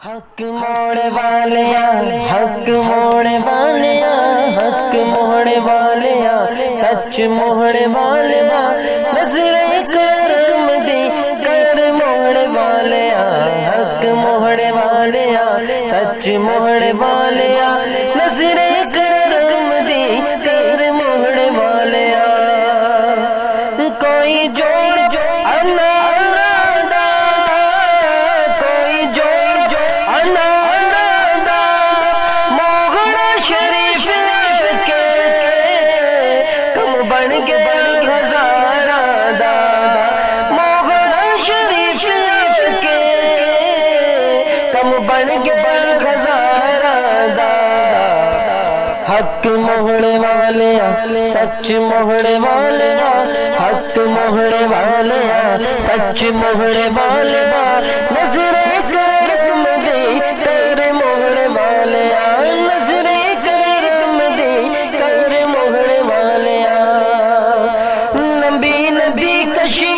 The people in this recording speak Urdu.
حق موڑے والیا حق موڑے والیا حق موڑے والیا سچ موڑے والیا نظر کرم دی کر موڑے والیا حق موڑے والیا سچ موڑے والیا نظر کرم دی کر موڑے والیا کوئی جوڑ حق موڑے والیا سچ موڑے والیا حق موڑے والیا سچ موڑے والیا نظر کرم دی کر موڑے والیا نظر کرم دی کر موڑے والیا نبی کشی